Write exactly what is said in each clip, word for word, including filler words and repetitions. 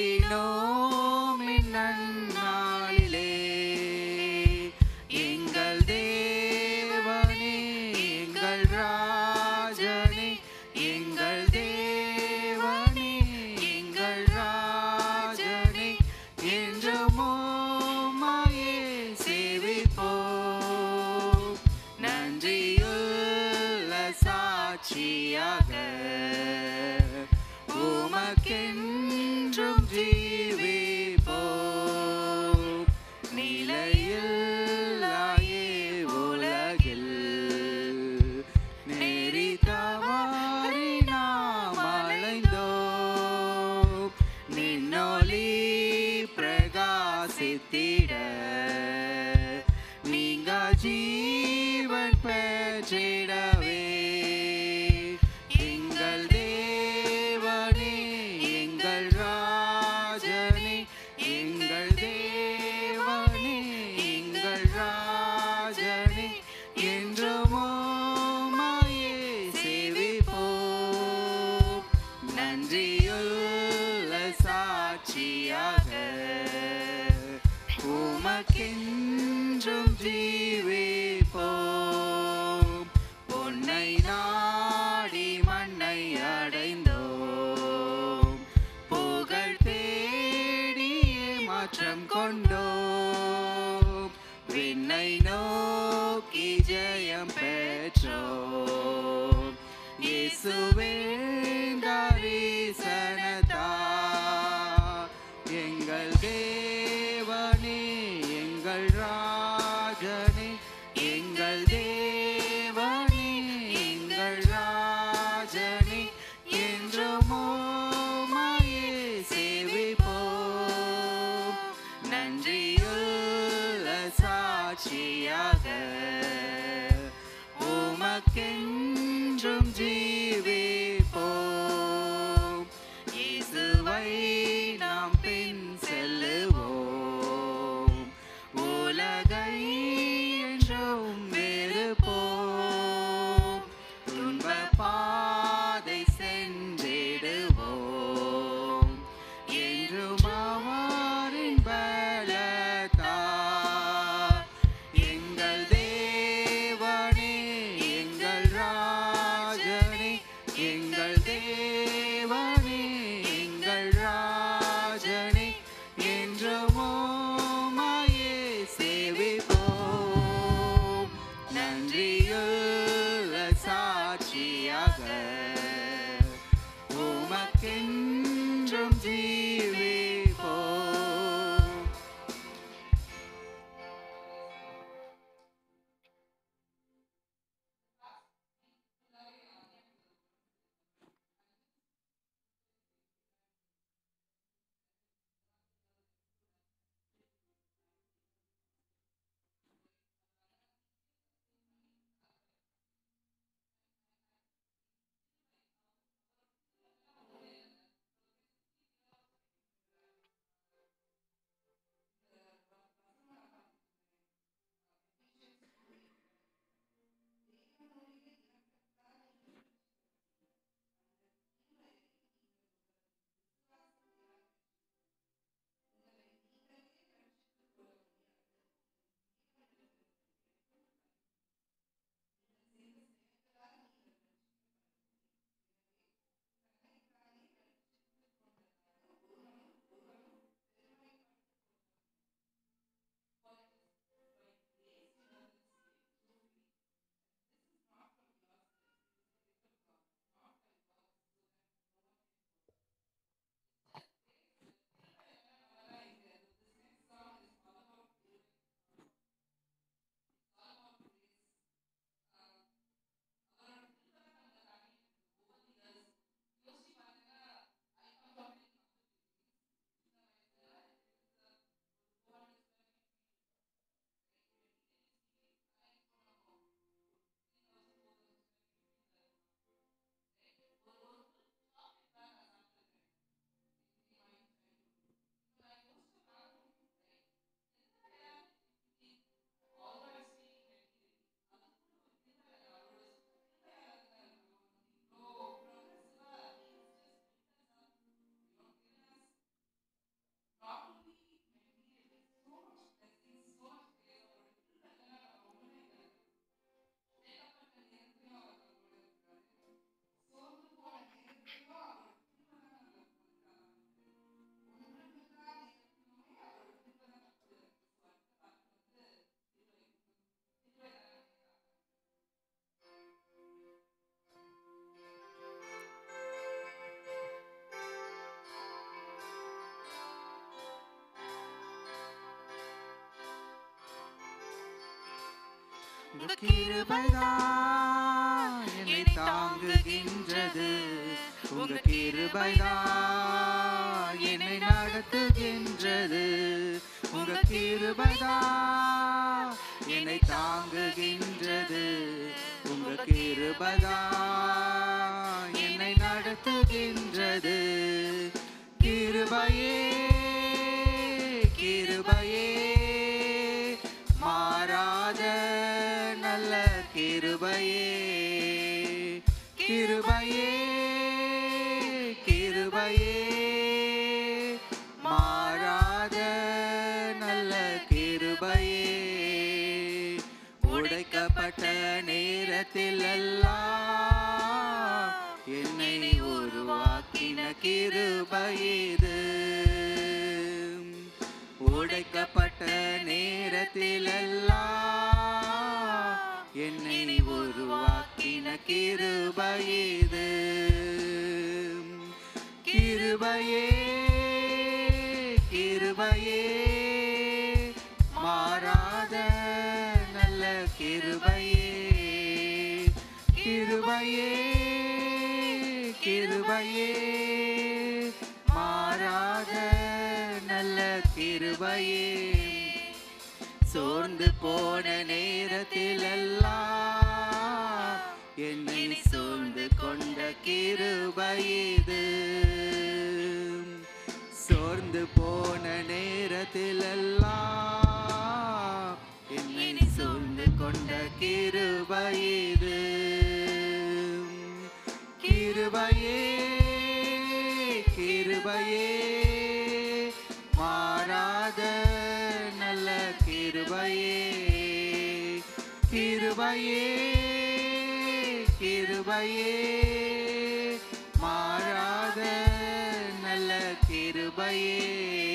பாடினோம் இந்நன்னாளிலே. எங்கள் தேவனே எங்கள் ராஜனே, எங்கள் தேவனே எங்கள் ராஜனே, என்றும் உம்மையே சேவிப்போம். நன்றியுள்ள சாட்சியாக உமக்கென்றும் ஜீவிப்போம். நிலையில்லாயே உலகில் நெறி தவறி நாம் அலைந்தோம். நின்னொளி பிரகாசித்திட நீங்க ஜீவன் பெற்றிடவே. எங்கள் தேவனே எங்கள் ராஜனே, எங்கள் தேவனே எங்கள் ராஜனே, என்றும் உம்மையே சேவிப்போம். நன்றியுள்ள சாட்சியாக உமக்கென்றும் ஜீவிப்போம். பொன்னை நாடி மண்ணை அடைந்தோம், புகழ் தேடியே மாற்றம் கொண்டோம். விண்ணை நோக்கி ஜெயம் பெற்றோம். இயேசுவே தரிசனத்தா எங்கள் தேவனே எங்கள் ராஜனே, உங்க கிருபைதான் என்னை தாங்குகின்றது, உங்க கிருபைதான் என்னை நடத்துகின்றது, உங்க கிருபைதான் என்னை தாங்குகின்றது, உங்க கிருபைதான் என்னை நடத்துகின்றது. கிருபையே கிருபையே மாறாத நல்ல கிருபையே, கிருபையே கிருபையே மாறாத நல்ல கிருபையே. உடைக்கப்பட்ட நேரத்தில் எல்லாம் என்னை உருவாக்கின கிருபையது, உடைக்கப்பட்ட நேரத்தில் எல்லாம் என்னை உருவாக்கின கிருபையது. கிருபையே கிருபையே மாறாத நல்ல கிருபையே, கிருபையே கிருபையே மாறாத நல்ல கிருபையே. சோர்ந்து போன நேரத்தில் எல்லாம் என்னை சூழ்ந்து கொண்ட கிருபையது, சோர்ந்து போன நேரத்தில் எல்லாம் என்னை சூழ்ந்து கொண்ட கிருபையது. கிருபையே கிருபையே மாறாத நல்ல கிருபையே, கிருபையே கிருபையே மாறாத நல்ல கிருபையே.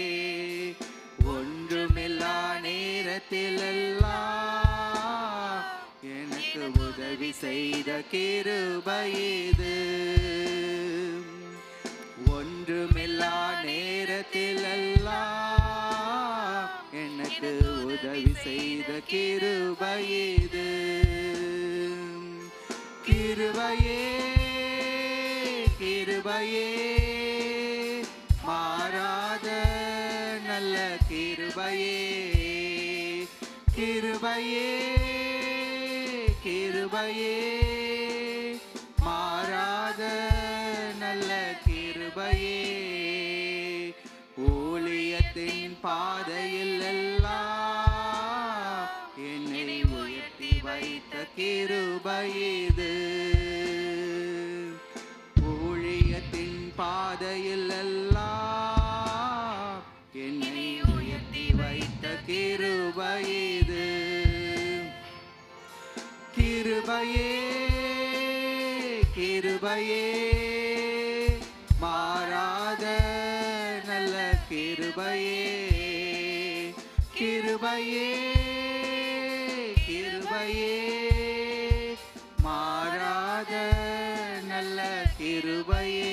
ஒன்றுமில்லா நேரத்தில் எல்லாம் எனக்கு உதவி செய்த கிருபையது, ஒன்றுமில்லா நேரத்தில் எல்லாம் எனக்கு உதவி செய்த கிருபையது. கிருபையே கிருபையே மாறாத நல்ல கிருபையே, கிருபையே கிருபையே மாறாத நல்ல கிருபையே. ஊழியத்தின் பாதையில் எல்லாம் என்னை உயர்த்தி வைத்த கிருபையது, ஊழியத்தின் பாதையில் எல்லாம் என்னை உயர்த்தி வைத்த கிருபையது. கிருபையே கிருபையே மாறாத நல்ல கிருபையே, கிருபையே கிருபையே மாறாத நல்ல கிருபையே.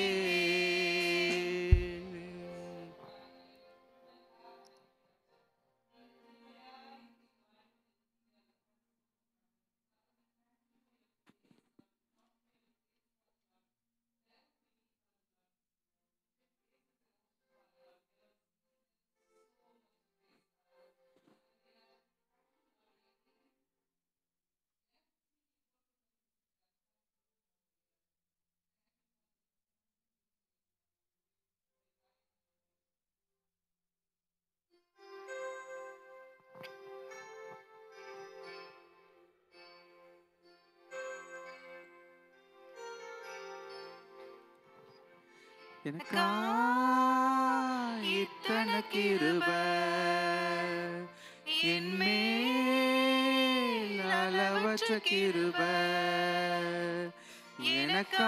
எனக்கா இத்தனை கிருபை என்மேல் அளவற்ற கிருபை, எனக்கா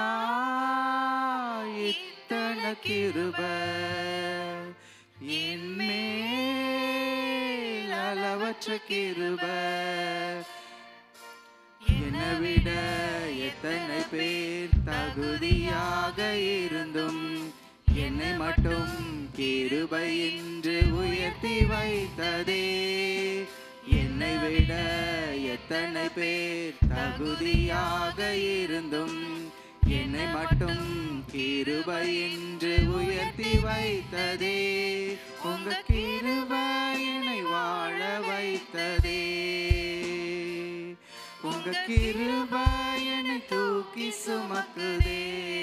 இத்தனை கிருபை என்மேல் அளவற்ற கிருபை. என்னை விட எத்தனை பேர் தகுதியாக இருந்தும் என்னை மட்டும் கிருபை என்று உயர்த்தி வைத்ததே. என்னை விட எத்தனை பேர் தகுதியாக இருந்தும் என்னை மட்டும் கிருபை என்று உயர்த்தி வைத்ததே. உங்க கிருபை என்னை வாழ வைத்ததே. உங்க கிருபை என்னை தூக்கி சுமக்குதே.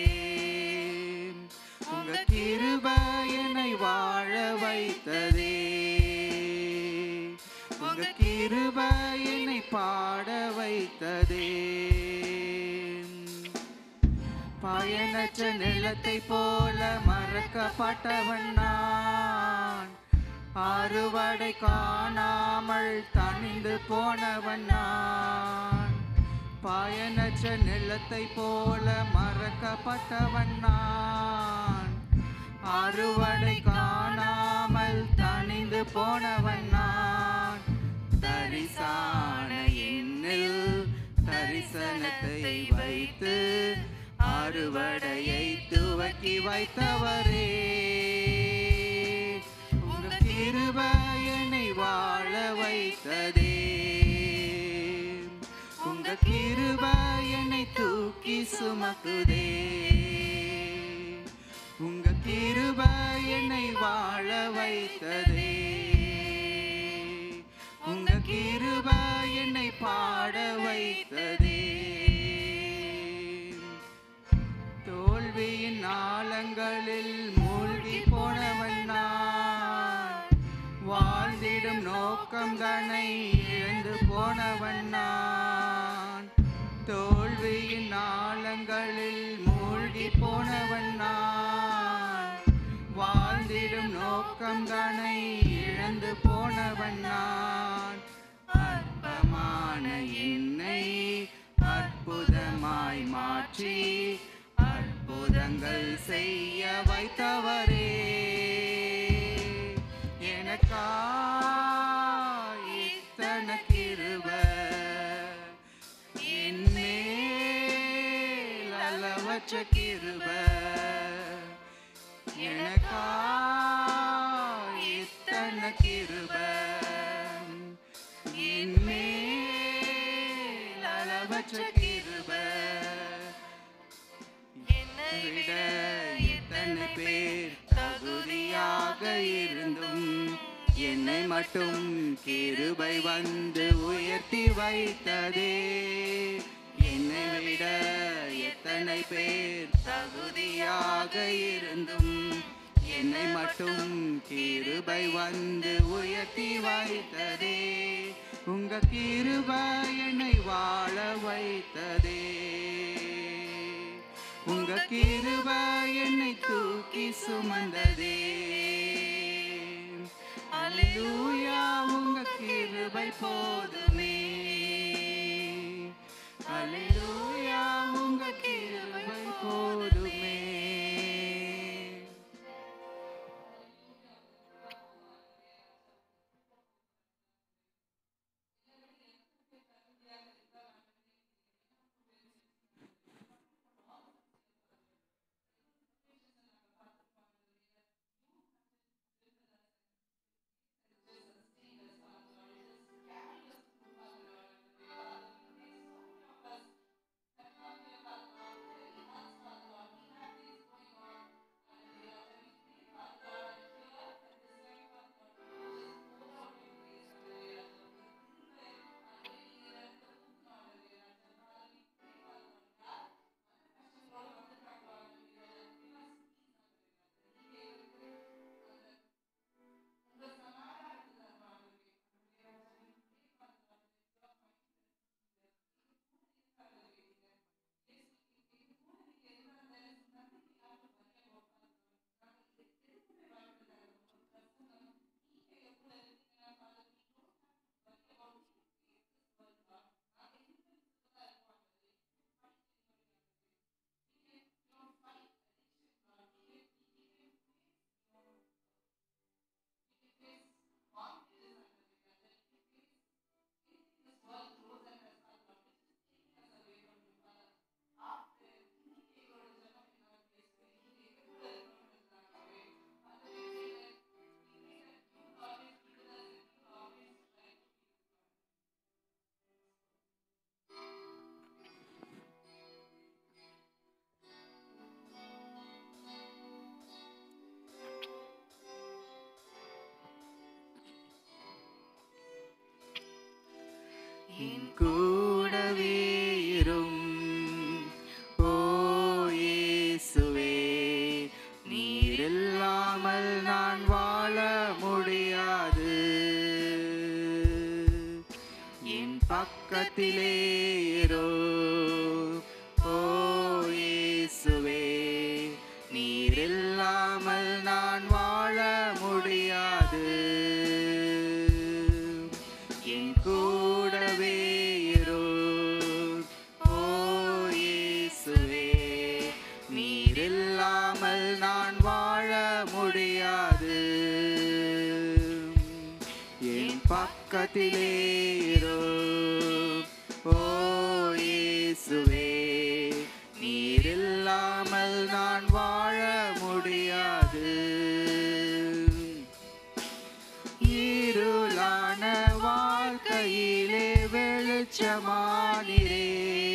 உங்க கிருபை என்னை வாழ வைத்ததே. உங்க கிருபை என்னை பாட வைத்ததே. பயனற்ற நிலத்தை போல மறக்கப்பட்டவன் நான், அறுவடை காணாமல் தணிந்து போனவன் நான். பயனற்ற நிலத்தை போல மறக்கப்பட்டவன் நான், அறுவடை காணாமல் தணிந்து போனவன் நான். தரிசான என்னில் தரிசனத்தை வைத்து அறுவடையை துவக்கி வைத்தவரே. உங்க கிருபை என்னை வாழ வைத்ததே. உங்க கிருபை என்னை தூக்கி சுமக்குதே. உங்க கிருபை என்னை வாழ வைத்ததே. உங்க கிருபை என்னை பாட வைத்ததே. தோல்வியின் ஆழங்களில் மூழ்கி போனவன் நான், வாழ்ந்திடும் நோக்கம் தன்னை இழந்து போனவன் நான். தோல்வியின் ஆழங்களில் மூழ்கி போனவன் நான், வாழ்ந்திடும் நோக்கம் தன்னை இழந்து போனவன் நான். அற்பமான என்னை அற்புதமாய் மாற்றி அற்புதங்கள் செய்ய வைத்தவரே. எனக்காய் இத்தனை கிருபை என் மேல் அளவற்ற கிருபை. எனக்காய் இத்தனை கிருபை என் மேல் அளவற்ற கிருபை. விட எத்தனை பேர் தகுதியாக இருந்தும் என்னை மட்டும் கிருபை வந்து உயர்த்தி வைத்ததே. என்னை விட எத்தனை பேர் தகுதியாக இருந்தும் என்னை மட்டும் கிருபை வந்து உயர்த்தி வைத்ததே. உங்க கிருபை என்னை வாழ வைத்ததே. உங்க கிருபை என்னை தூக்கி சுமந்ததே. அல்லேலூயா, உங்க கிருபை போதுமே. அல்லேலூயா, உங்க கிருபை போதுமே. என் கூடவே இரும். ஓ இயேசுவே, நீர் இல்லாமல் நான் வாழ முடியாது. என் பக்கத்திலே இரும். ஓ இயேசுவே, நீர் இல்லாமல் நான் வாழ முடியாது. என் கூடவே இரும். ஓ இயேசுவே, நீர் இல்லாமல் நான் வாழ முடியாது. என் பக்கத்திலே இரும். ஓ இயேசுவே, நீர் இல்லாமல் நான் வாழ முடியாது. இருளான வாழ்க்கையிலே வெளிச்சமானிரே,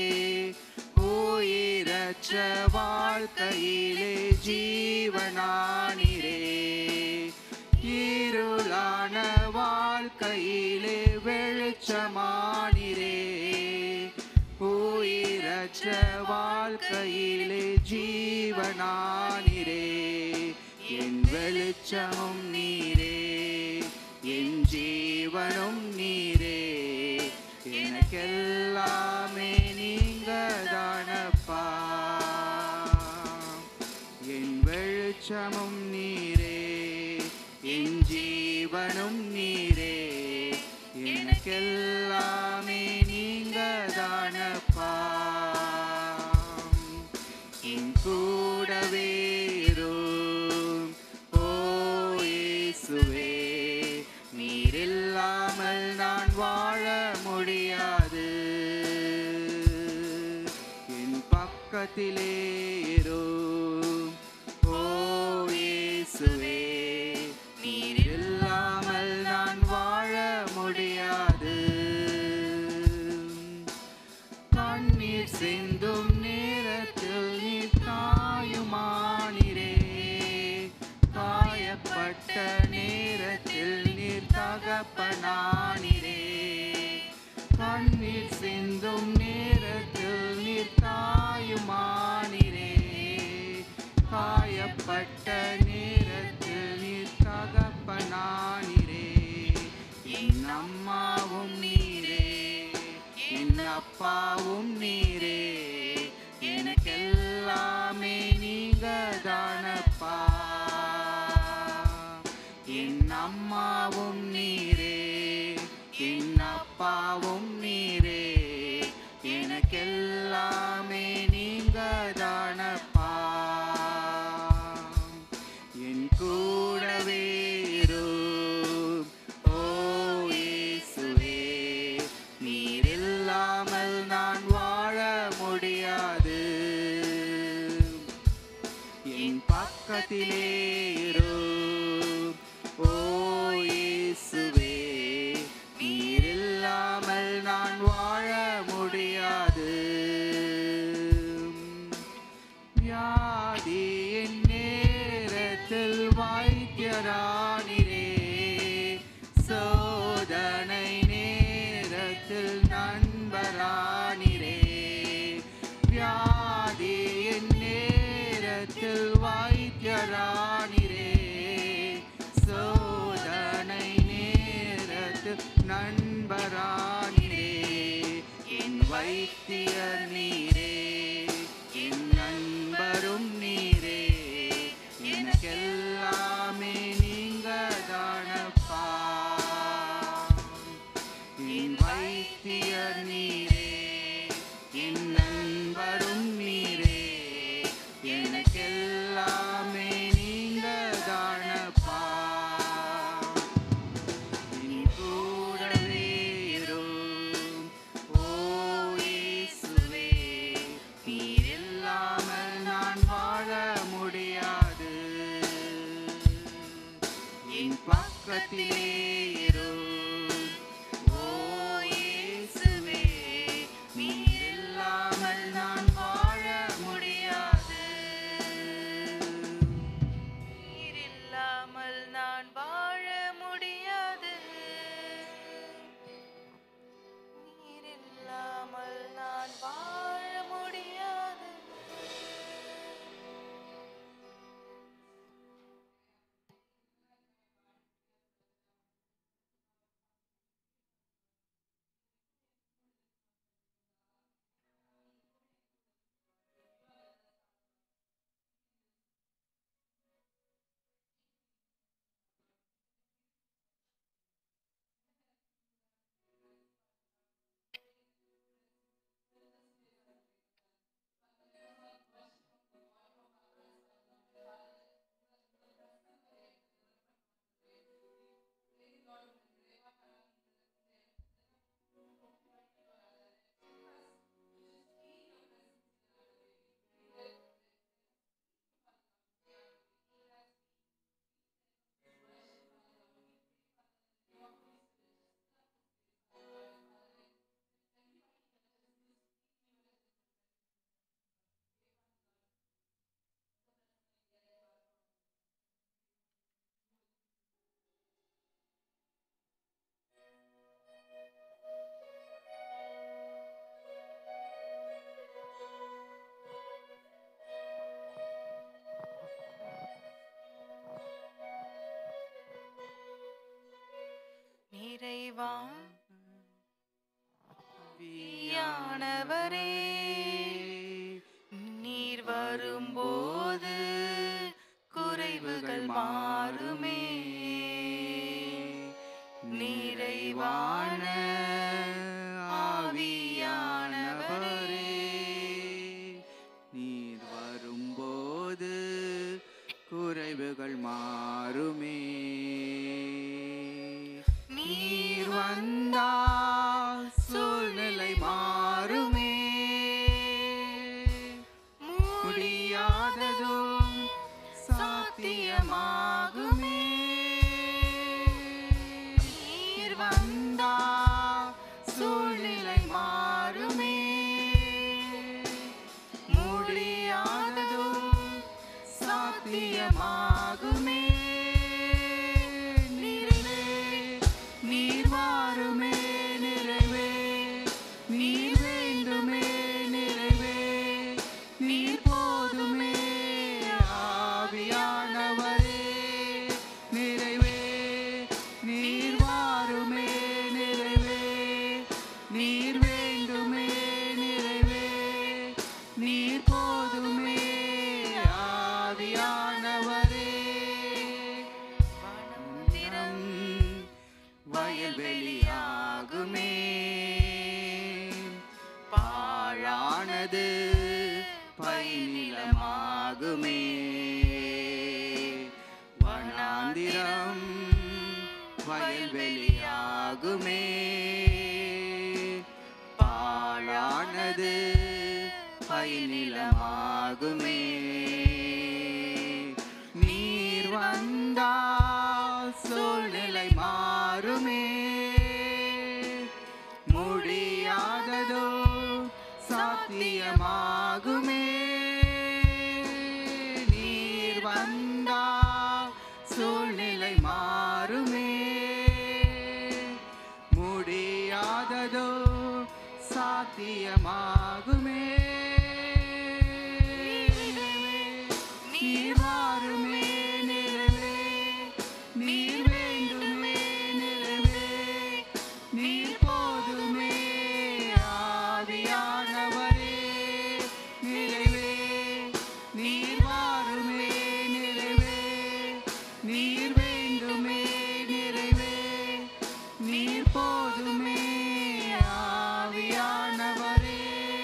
உயிரற்ற வாழ்க்கையிலே ஜீவனானிரே. இருளான வாழ்க்கையிலே வெளிச்சமானிரே, உயிரற்ற வாழ்க்கையிலே ஜீவனானிரே. என் வெளிச்சமும் நீரே, என் ஜீவனும் நீரே, எனக்கெல்லாமே நீங்க தானப்பா. என் வெளிச்சமும் நீரே, என் ஜீவனும் நீரே, எனக்கெல்லாமே நீங்க தானப்பா. என் கூடவே இரும். ஓ இயேசுவே, நீர் இல்லாமல் நான் வாழ முடியாது. என் பக்கத்திலே இரும். ஓ இயேசுவே, நீர் இல்லாமல் நான் வாழ முடியாது. கண்ணீர் சிந்தும் நேரத்தில் நீர் தாயுமானிரே, காயப்பட்ட நேரத்தில் நீர் தகப்பனானிரே. கண்ணீர் சிந்தும் நேரத்தில் நீர் தாயுமானிரே, காயப்பட்ட நேரத்தில் நீர் தகப்பனானிரே. என் அம்மாவும் நீரே, என் அப்பாவும் நீரே, எனக்கெல்லாமே நீங்க தானப்பா. என் அம்மாவும் நீரே, என் அப்பாவும் நீரே, எனக்கெல்லாமே நீங்க தானப்பா. என் கூடவே இரும். ஓ இயேசுவே, நீர் இல்லாமல் நான் வாழ முடியாது. என் பக்கத்திலே இரும். ஓ இயேசுவே, நீர் இல்லாமல் நான் வாழ முடியாது. வியாதியின் நேரத்தில் வைத்தியரானிரே, சோதனை நேரத்தில் நண்பரானிரே. வியாதியின் நேரத்தில் வைத்தியரானிரே, சோதனை நேரத்தில் நண்பரானிரே. என் வைத்தியர் நீரே, என் நண்பரும் நீரே, எனக்கெல்லாமே நீங்க தானப்பா. என் வைத்தியர் நீரே, என் நண்பரும் நீரே, எனக்கெல்லாமே நீங்க தானப்பா. என் கூடவே இரும். ஓ இயேசுவே, நீர் இல்லாமல் நான் வாழ முடியாது. என் பக்கத்திலே இரும். ஓ இயேசுவே, நீர் இல்லாமல் நான் வாழ முடியாது. நீர் இல்லாமல் நான் வாழ முடியாது. ஆவியானவரே நீர் வரும்போது குறைவுகள் மாறுமே. நிறைவான ஆவியானவரே நீர் வரும்போது குறைவுகள் மாறுமே. நீர் வந்தால் சூழ்நிலை மாறுமே. முடியாததும் சாத்தியமாகுமே. நீர் வந்தால் சூழ்நிலை மாறுமே. முடியாததும் சாத்தியமாகுமே. நிறைவே நீர் வாருமே. நிறைவே நீர் வேண்டுமே. நிறைவே நீர் போதுமே. ஆவியானவரே நிறைவே நீர் வாருமே. நிறைவே நீர் வேண்டுமே. நிறைவே நீர் போதுமே. ஆவியானவரே வனம் வயல்வெளியாகுமே. பாழானது பைநிலமாகுமே. வனாந்திரம் வயல்வெளியாகுமே. பாழானது பைநிலமாகுமே. நீர் வந்தால் சூழ்நிலை மாறுமே. முடியாததோ சாத்தியமாகுமே. நீர் வந்தால் சூழ்நிலை மாறுமே. முடியாததோ சாத்தியமாகுமே. நீர் வாருமே. நிறைவே நீர் வேண்டுமே. நிறைவே நீர் போதுமே. ஆவியானவரே நிறைவே நீர் வாருமே. நிறைவே நீர் வேண்டுமே. நிறைவே நீர் போதுமே. ஆவியானவரே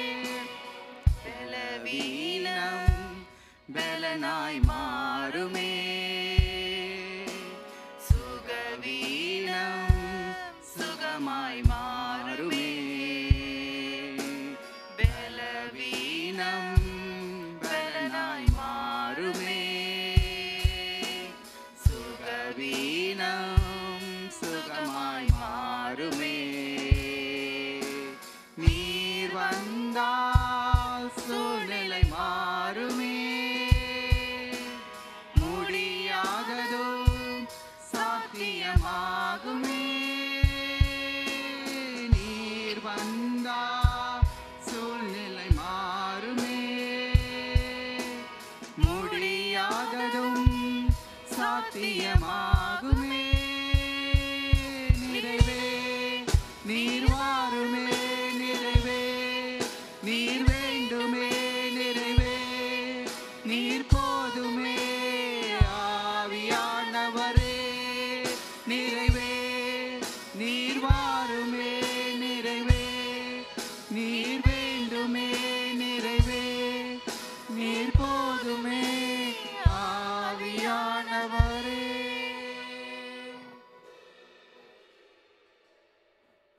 பலவீனம் பலனாய் மாறுமே. சுகவீனம் சுகமாய் மாறுமே. பலவீனம் பலனாய் மாறுமே. சுகவீனம் சுகமாய் மாறுமே. நீர் வந்தால் சூழ்நிலை மாறுமே. முடியாததோ சாத்தியமாகுமே.